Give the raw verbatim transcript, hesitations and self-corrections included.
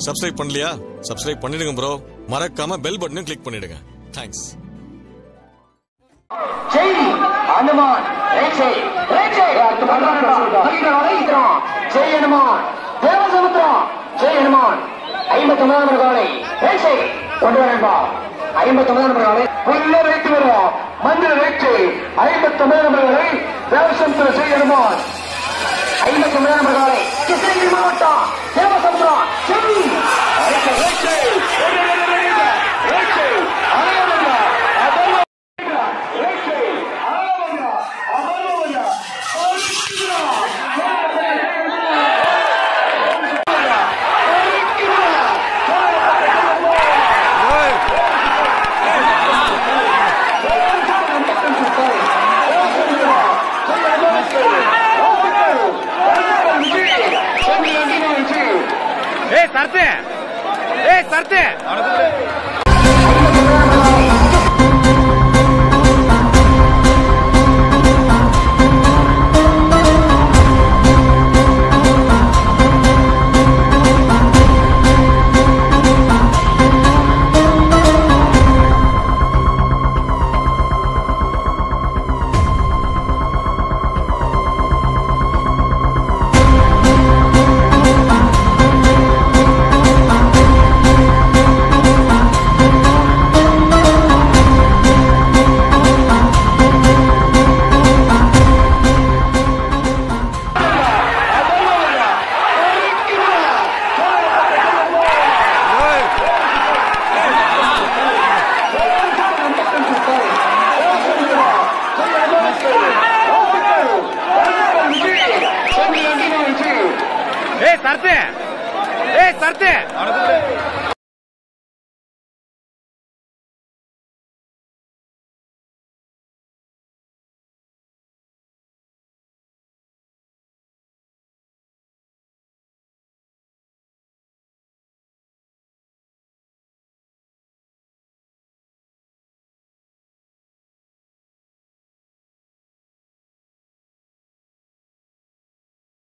Subscribe பண்ணலையா? Subscribe பண்ணிடுங்க bro. மறக்காம பெல் பட்டனையும் கிளிக் பண்ணிடுங்க. தேங்க்ஸ். ஜெய் ஹனுமான். ஜெய் ஜெய் ஜெய் ஹனுமான். தேவசமுத்திரம் ஜெய் ஹனுமான். ஐம்பத்தி ஒன்பதாம் நம்பர் காலை ஜெய் கொண்டு வரேன்பா. ஐம்பத்தி ஒன்பதாம் நம்பர் காலை புல்ல வைத்து வரும் மந்திர வேட்சை. ஐம்பத்தி ஒன்பதாம் நம்பர் காலை தேவசமுத்திரம் ஜெய் ஹனுமான். ஐம்பத்தி ஒன்பதாம் நம்பர் காலை கிருஷ்ணகிரி மாவட்டம் தேவசமுத்திரம் ஜெய் सरते ए सरते ए सरते ए सरते